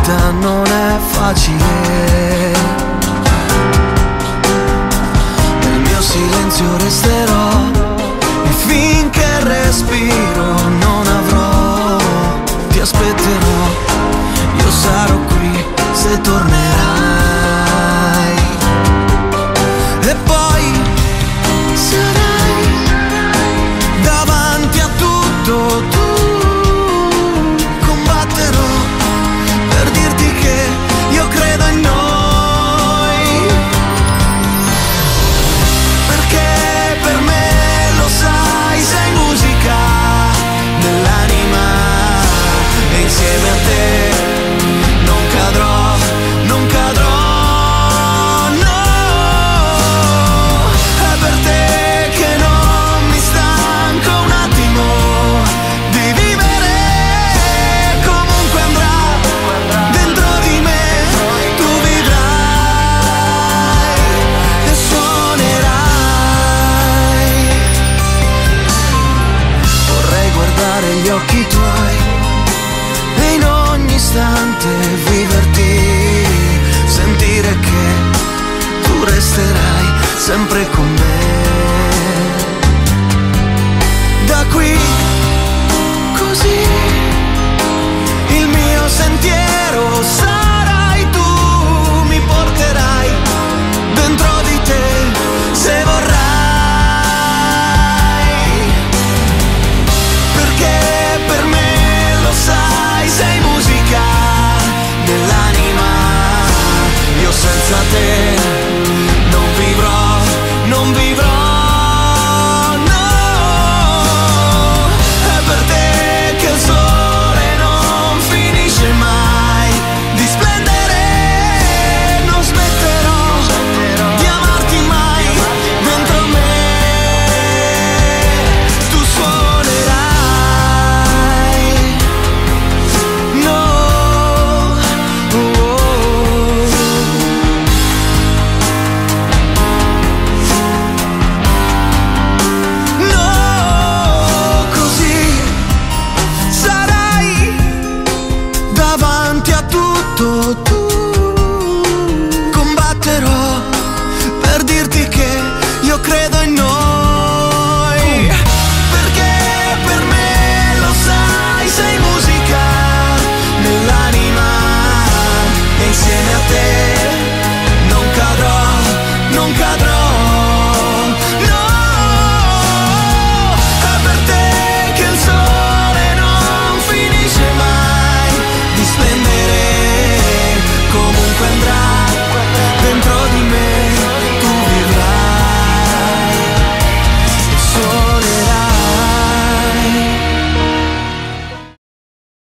vita non è facile. Nel mio silenzio resterò e finché respiro non avrò. Ti aspetterò, io sarò qui se tornerai. E poi sarai davanti a tutto tu. Combatterò per dirti che io credo in noi, perché per me, lo sai, sei musica nell'anima, e insieme a te non cadrò, non cadrò. Gli occhi tuoi e in ogni istante viverti, sentire che tu resterai sempre con me. Da qui così il mio sentiero sarai tu, mi porterai dentro di te se vorrai. Sei musica nell'anima, io senza te